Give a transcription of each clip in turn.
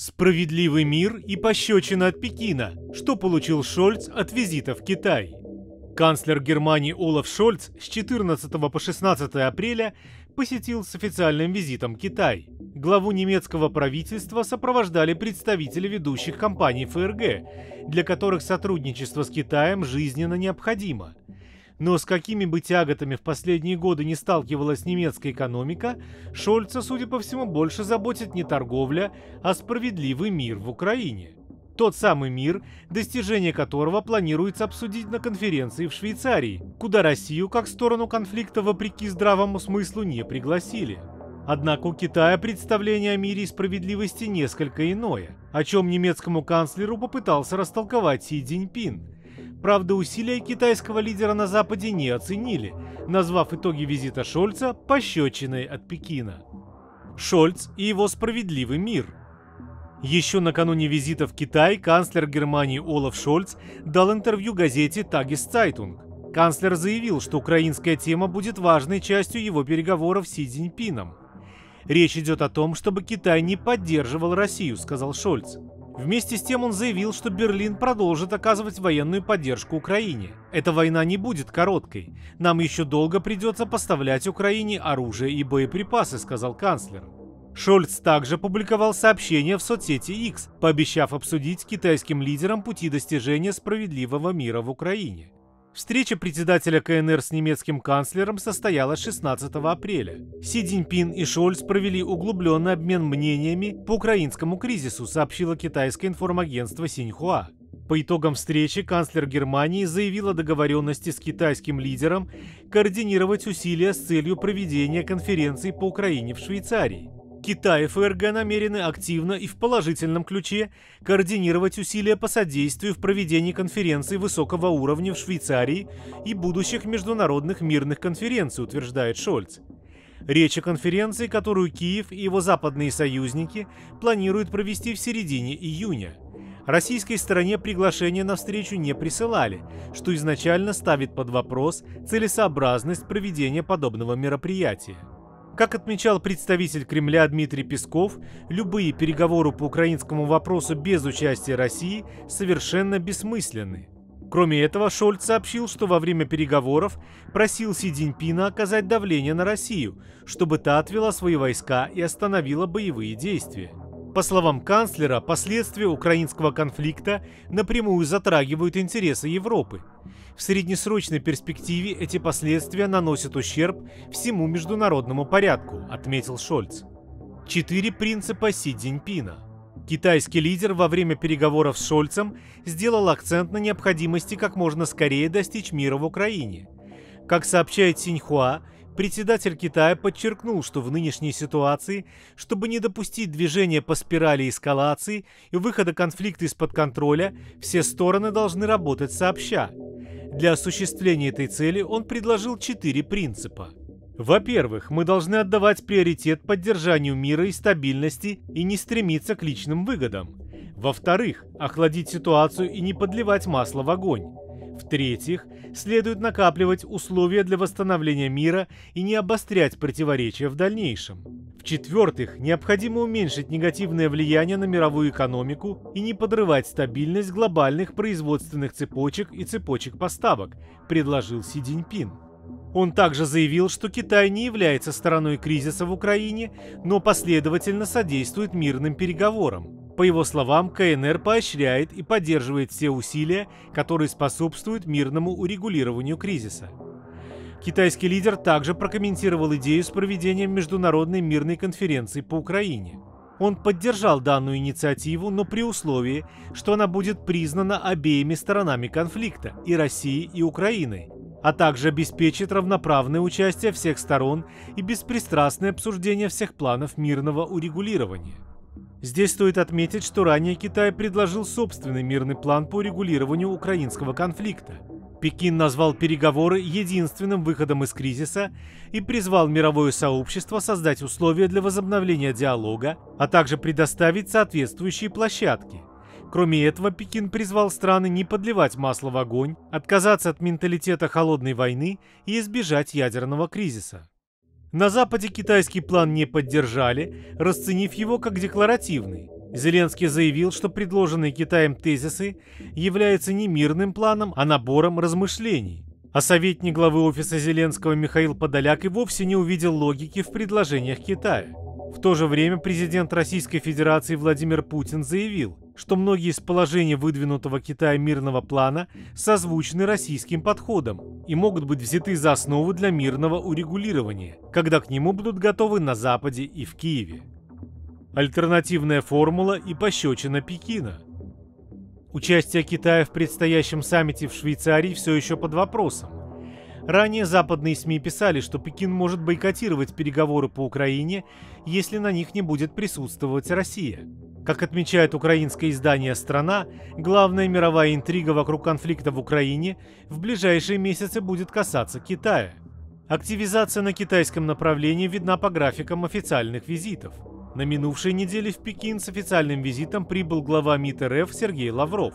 Справедливый мир и пощечина от Пекина. Что получил Шольц от визита в Китай? Канцлер Германии Олаф Шольц с 14 по 16 апреля посетил с официальным визитом Китай. Главу немецкого правительства сопровождали представители ведущих компаний ФРГ, для которых сотрудничество с Китаем жизненно необходимо. Но с какими бы тяготами в последние годы не сталкивалась немецкая экономика, Шольца, судя по всему, больше заботит не торговля, а справедливый мир в Украине. Тот самый мир, достижение которого планируется обсудить на конференции в Швейцарии, куда Россию, как сторону конфликта, вопреки здравому смыслу, не пригласили. Однако у Китая представление о мире и справедливости несколько иное, о чем немецкому канцлеру попытался растолковать Си Цзиньпин. Правда, усилия китайского лидера на Западе не оценили, назвав итоги визита Шольца пощечиной от Пекина. Шольц и его справедливый мир. Еще накануне визита в Китай канцлер Германии Олаф Шольц дал интервью газете Тагес-Цайтунг. Канцлер заявил, что украинская тема будет важной частью его переговоров с Си Цзиньпином. «Речь идет о том, чтобы Китай не поддерживал Россию», — сказал Шольц. Вместе с тем он заявил, что Берлин продолжит оказывать военную поддержку Украине. «Эта война не будет короткой. Нам еще долго придется поставлять Украине оружие и боеприпасы», — сказал канцлер. Шольц также публиковал сообщение в соцсети X, пообещав обсудить с китайским лидером пути достижения справедливого мира в Украине. Встреча председателя КНР с немецким канцлером состоялась 16 апреля. Си Цзиньпин и Шольц провели углубленный обмен мнениями по украинскому кризису, сообщило китайское информагентство Синьхуа. По итогам встречи канцлер Германии заявил о договоренности с китайским лидером координировать усилия с целью проведения конференции по Украине в Швейцарии. Китай и ФРГ намерены активно и в положительном ключе координировать усилия по содействию в проведении конференций высокого уровня в Швейцарии и будущих международных мирных конференций, утверждает Шольц. Речь о конференции, которую Киев и его западные союзники планируют провести в середине июня. Российской стороне приглашение на встречу не присылали, что изначально ставит под вопрос целесообразность проведения подобного мероприятия. Как отмечал представитель Кремля Дмитрий Песков, любые переговоры по украинскому вопросу без участия России совершенно бессмысленны. Кроме этого, Шольц сообщил, что во время переговоров просил Си Цзиньпина оказать давление на Россию, чтобы та отвела свои войска и остановила боевые действия. По словам канцлера, последствия украинского конфликта напрямую затрагивают интересы Европы. В среднесрочной перспективе эти последствия наносят ущерб всему международному порядку, отметил Шольц. 4 принципа Си Цзиньпина. Китайский лидер во время переговоров с Шольцем сделал акцент на необходимости как можно скорее достичь мира в Украине. Как сообщает Синьхуа, председатель Китая подчеркнул, что в нынешней ситуации, чтобы не допустить движения по спирали эскалации и выхода конфликта из-под контроля, все стороны должны работать сообща. Для осуществления этой цели он предложил 4 принципа. Во-первых, мы должны отдавать приоритет поддержанию мира и стабильности и не стремиться к личным выгодам. Во-вторых, охладить ситуацию и не подливать масло в огонь. В-третьих, следует накапливать условия для восстановления мира и не обострять противоречия в дальнейшем. В-четвертых, необходимо уменьшить негативное влияние на мировую экономику и не подрывать стабильность глобальных производственных цепочек и цепочек поставок, предложил Си Цзиньпин. Он также заявил, что Китай не является стороной кризиса в Украине, но последовательно содействует мирным переговорам. По его словам, КНР поощряет и поддерживает все усилия, которые способствуют мирному урегулированию кризиса. Китайский лидер также прокомментировал идею с проведением международной мирной конференции по Украине. Он поддержал данную инициативу, но при условии, что она будет признана обеими сторонами конфликта, и Россией, и Украиной, а также обеспечит равноправное участие всех сторон и беспристрастное обсуждение всех планов мирного урегулирования. Здесь стоит отметить, что ранее Китай предложил собственный мирный план по урегулированию украинского конфликта. Пекин назвал переговоры единственным выходом из кризиса и призвал мировое сообщество создать условия для возобновления диалога, а также предоставить соответствующие площадки. Кроме этого, Пекин призвал страны не подливать масло в огонь, отказаться от менталитета холодной войны и избежать ядерного кризиса. На Западе китайский план не поддержали, расценив его как декларативный. Зеленский заявил, что предложенные Китаем тезисы являются не мирным планом, а набором размышлений. А советник главы офиса Зеленского Михаил Подоляк и вовсе не увидел логики в предложениях Китая. В то же время президент Российской Федерации Владимир Путин заявил, что многие из положений выдвинутого Китаем мирного плана созвучны российским подходом и могут быть взяты за основу для мирного урегулирования, когда к нему будут готовы на Западе и в Киеве. Альтернативная формула и пощечина Пекина. Участие Китая в предстоящем саммите в Швейцарии все еще под вопросом. Ранее западные СМИ писали, что Пекин может бойкотировать переговоры по Украине, если на них не будет присутствовать Россия. Как отмечает украинское издание «Страна», главная мировая интрига вокруг конфликта в Украине в ближайшие месяцы будет касаться Китая. Активизация на китайском направлении видна по графикам официальных визитов. На минувшей неделе в Пекин с официальным визитом прибыл глава МИД РФ Сергей Лавров.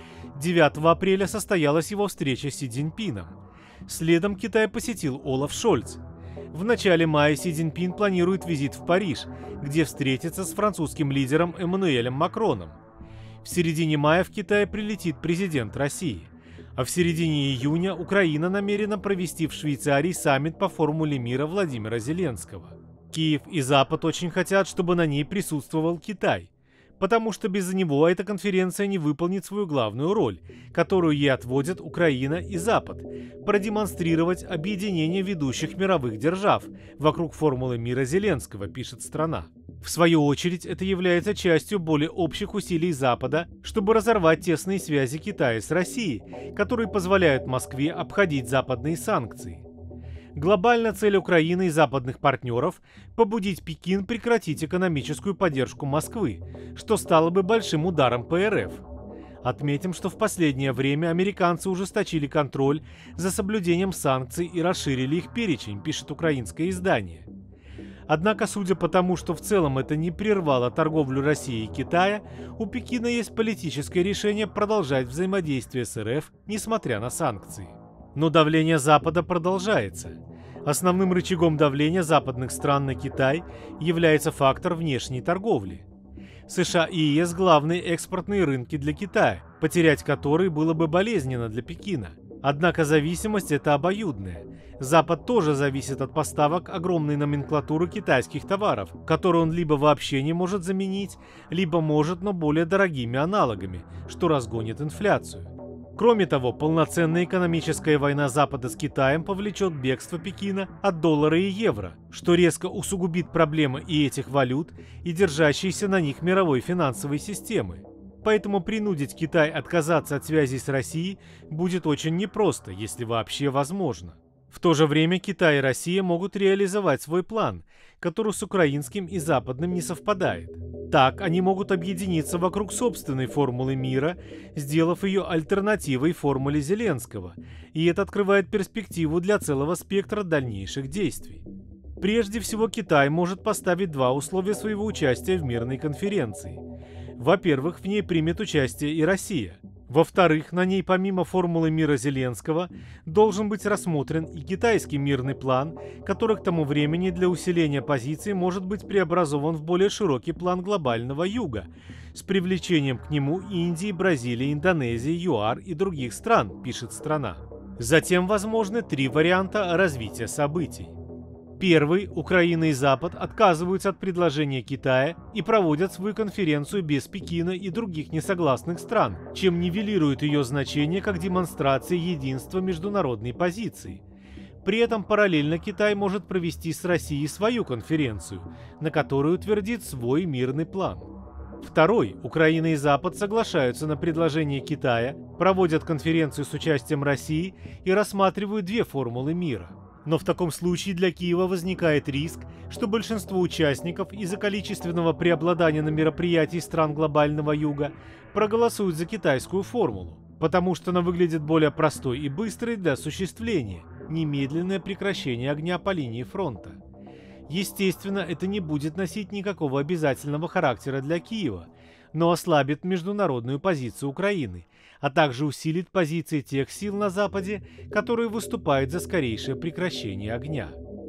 9 апреля состоялась его встреча с Си Цзиньпином. Следом Китай посетил Олаф Шольц. В начале мая Си Цзиньпин планирует визит в Париж, где встретится с французским лидером Эммануэлем Макроном. В середине мая в Китай прилетит президент России. А в середине июня Украина намерена провести в Швейцарии саммит по формуле мира Владимира Зеленского. Киев и Запад очень хотят, чтобы на ней присутствовал Китай, потому что без него эта конференция не выполнит свою главную роль, которую ей отводят Украина и Запад – продемонстрировать объединение ведущих мировых держав вокруг формулы мира Зеленского, пишет «Страна». В свою очередь, это является частью более общих усилий Запада, чтобы разорвать тесные связи Китая с Россией, которые позволяют Москве обходить западные санкции. Глобальная цель Украины и западных партнеров – побудить Пекин прекратить экономическую поддержку Москвы, что стало бы большим ударом по РФ. Отметим, что в последнее время американцы ужесточили контроль за соблюдением санкций и расширили их перечень, пишет украинское издание. Однако, судя по тому, что в целом это не прервало торговлю России и Китая, у Пекина есть политическое решение продолжать взаимодействие с РФ, несмотря на санкции. Но давление Запада продолжается. Основным рычагом давления западных стран на Китай является фактор внешней торговли. США и ЕС – главные экспортные рынки для Китая, потерять которые было бы болезненно для Пекина. Однако зависимость – это обоюдная. Запад тоже зависит от поставок огромной номенклатуры китайских товаров, которые он либо вообще не может заменить, либо может, но более дорогими аналогами, что разгонит инфляцию. Кроме того, полноценная экономическая война Запада с Китаем повлечет бегство Пекина от доллара и евро, что резко усугубит проблемы и этих валют, и держащейся на них мировой финансовой системы. Поэтому принудить Китай отказаться от связей с Россией будет очень непросто, если вообще возможно. В то же время Китай и Россия могут реализовать свой план, который с украинским и западным не совпадает. Так, они могут объединиться вокруг собственной формулы мира, сделав ее альтернативой формуле Зеленского, и это открывает перспективу для целого спектра дальнейших действий. Прежде всего, Китай может поставить два условия своего участия в мирной конференции. Во-первых, в ней примет участие и Россия. Во-вторых, на ней помимо формулы мира Зеленского должен быть рассмотрен и китайский мирный план, который к тому времени для усиления позиций может быть преобразован в более широкий план глобального юга, с привлечением к нему Индии, Бразилии, Индонезии, ЮАР и других стран, пишет «Страна». Затем возможны три варианта развития событий. Первый – Украина и Запад отказываются от предложения Китая и проводят свою конференцию без Пекина и других несогласных стран, чем нивелируют ее значение как демонстрация единства международной позиции. При этом параллельно Китай может провести с Россией свою конференцию, на которой утвердит свой мирный план. Второй – Украина и Запад соглашаются на предложение Китая, проводят конференцию с участием России и рассматривают две формулы мира. Но в таком случае для Киева возникает риск, что большинство участников из-за количественного преобладания на мероприятии стран глобального юга проголосуют за китайскую формулу, потому что она выглядит более простой и быстрой для осуществления – немедленное прекращение огня по линии фронта. Естественно, это не будет носить никакого обязательного характера для Киева, но ослабит международную позицию Украины, а также усилит позиции тех сил на Западе, которые выступают за скорейшее прекращение огня.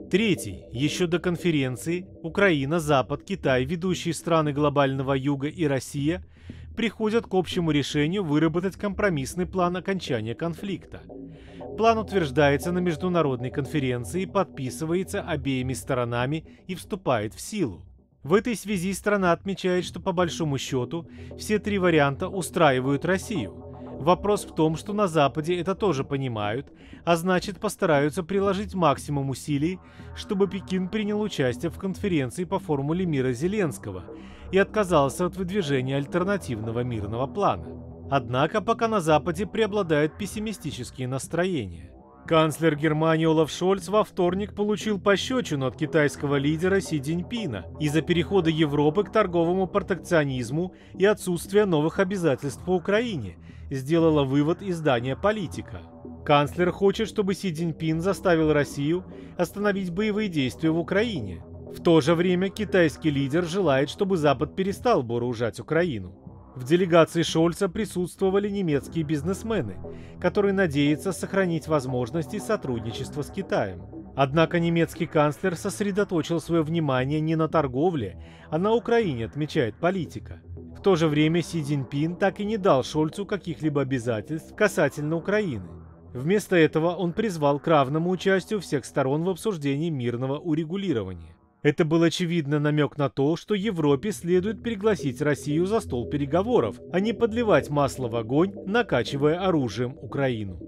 Третий. Еще до конференции Украина, Запад, Китай, ведущие страны глобального Юга и Россия приходят к общему решению выработать компромиссный план окончания конфликта. План утверждается на международной конференции, подписывается обеими сторонами и вступает в силу. В этой связи страна отмечает, что по большому счету все три варианта устраивают Россию. Вопрос в том, что на Западе это тоже понимают, а значит постараются приложить максимум усилий, чтобы Пекин принял участие в конференции по формуле мира Зеленского и отказался от выдвижения альтернативного мирного плана. Однако пока на Западе преобладают пессимистические настроения. Канцлер Германии Олаф Шольц во вторник получил пощечину от китайского лидера Си Цзиньпина из-за перехода Европы к торговому протекционизму и отсутствия новых обязательств по Украине, сделало вывод издание «Политика». Канцлер хочет, чтобы Си Цзиньпин заставил Россию остановить боевые действия в Украине. В то же время китайский лидер желает, чтобы Запад перестал вооружать Украину. В делегации Шольца присутствовали немецкие бизнесмены, которые надеются сохранить возможности сотрудничества с Китаем. Однако немецкий канцлер сосредоточил свое внимание не на торговле, а на Украине, отмечает «Политика». В то же время Си Цзиньпин так и не дал Шольцу каких-либо обязательств касательно Украины. Вместо этого он призвал к равному участию всех сторон в обсуждении мирного урегулирования. Это был очевидный намек на то, что Европе следует пригласить Россию за стол переговоров, а не подливать масло в огонь, накачивая оружием Украину.